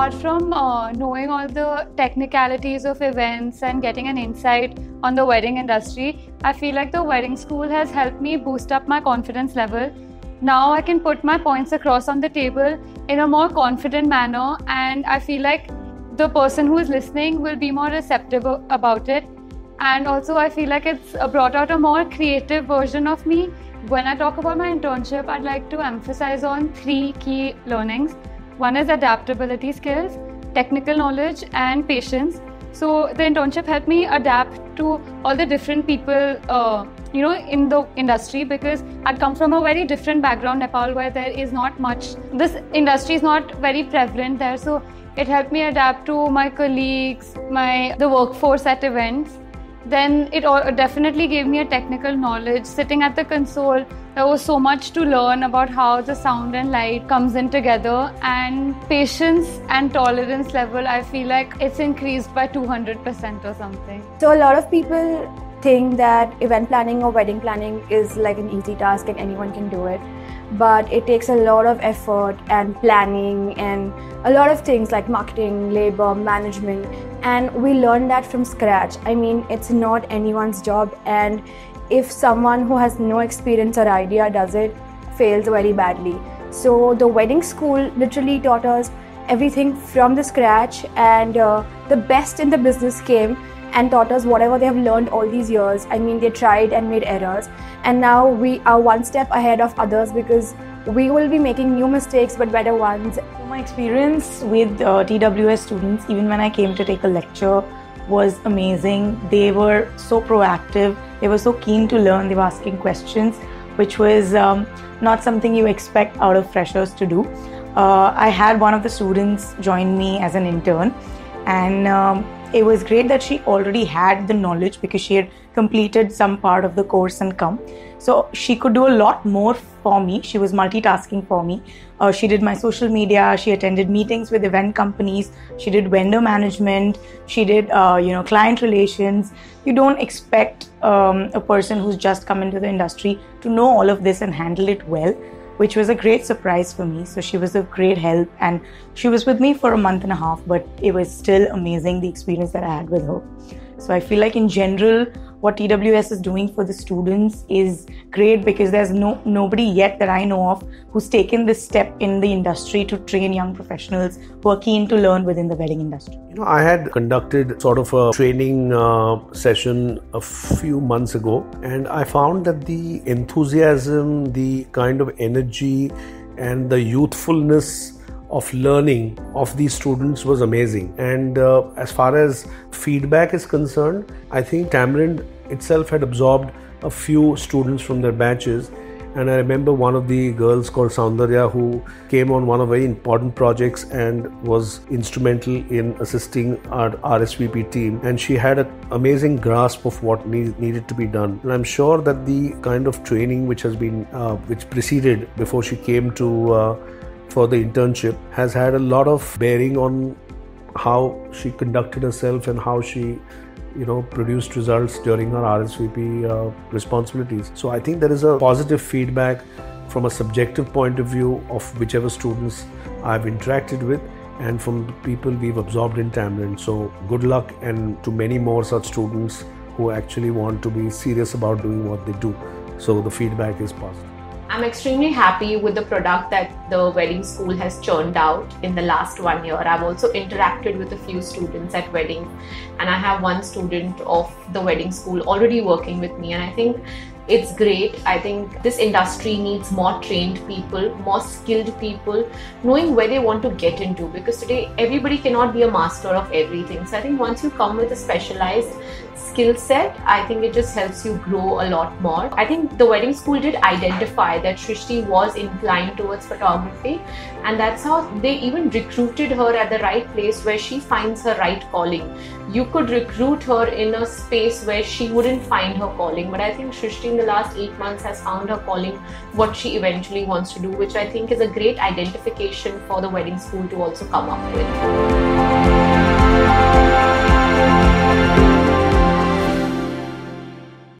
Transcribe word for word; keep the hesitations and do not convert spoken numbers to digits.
apart from uh, knowing all the technicalities of events and getting an insight on the wedding industry, I feel like the wedding school has helped me boost up my confidence level. Now I can put my points across on the table in a more confident manner, and I feel like the person who is listening will be more receptive about it. And also I feel like it's brought out a more creative version of me. When I talk about my internship, I'd like to emphasize on three key learnings. One is adaptability skills, technical knowledge, and patience. So the internship helped me adapt to all the different people, uh, you know, in the industry, because I'd come from a very different background, Nepal, where there is not much. This industry is not very prevalent there, so it helped me adapt to my colleagues, my the workforce at events. Then it definitely gave me a technical knowledge. Sitting at the console, there was so much to learn about how the sound and light comes in together, and patience and tolerance level, I feel like it's increased by two hundred percent or something. So a lot of people think that event planning or wedding planning is like an easy task and anyone can do it. But it takes a lot of effort and planning and a lot of things like marketing, labor, management, and we learn that from scratch. I mean, it's not anyone's job, and if someone who has no experience or idea does it, fails very badly. So the wedding school literally taught us everything from the scratch, and uh, the best in the business came and taught us whatever they have learned all these years. I mean, they tried and made errors, and now we are one step ahead of others because we will be making new mistakes but better ones. My experience with uh, T W S students, even when I came to take a lecture, was amazing. They were so proactive, they were so keen to learn, they were asking questions, which was um, not something you expect out of freshers to do. Uh, I had one of the students join me as an intern, and um, it was great that she already had the knowledge because she had completed some part of the course and come. So she could do a lot more for me. She was multitasking for me. Uh, she did my social media, she attended meetings with event companies, she did vendor management, she did uh, you know, client relations. You don't expect um, a person who's just come into the industry to know all of this and handle it well, which was a great surprise for me. So she was a great help, and she was with me for a month and a half, but it was still amazing, the experience that I had with her. So I feel like in general, what T W S is doing for the students is great, because there's no nobody yet that I know of who's taken this step in the industry to train young professionals who are keen to learn within the wedding industry. You know, I had conducted sort of a training uh, session a few months ago, and I found that the enthusiasm, the kind of energy and the youthfulness of learning of these students was amazing. And uh, as far as feedback is concerned, I think Tamarind itself had absorbed a few students from their batches, and I remember one of the girls called Soundarya, who came on one of very important projects and was instrumental in assisting our R S V P team, and she had an amazing grasp of what need, needed to be done. And I'm sure that the kind of training which has been uh, which preceded before she came to uh, for the internship has had a lot of bearing on how she conducted herself and how she, you know, produced results during her R S V P uh, responsibilities. So I think there is a positive feedback from a subjective point of view of whichever students I've interacted with and from the people we've absorbed in Tamarind. So good luck, and to many more such students who actually want to be serious about doing what they do. So the feedback is positive. I'm extremely happy with the product that the wedding school has churned out in the last one year. I've also interacted with a few students at weddings, and I have one student of the wedding school already working with me, and I think it's great. I think this industry needs more trained people, more skilled people, knowing where they want to get into, because today everybody cannot be a master of everything. So I think once you come with a specialized skill set, I think it just helps you grow a lot more. I think the wedding school did identify that Shrishti was inclined towards photography, and that's how they even recruited her at the right place where she finds her right calling. You could recruit her in a space where she wouldn't find her calling, but I think Shrishti in the last eight months has found her calling, what she eventually wants to do, which I think is a great identification for the wedding school to also come up with.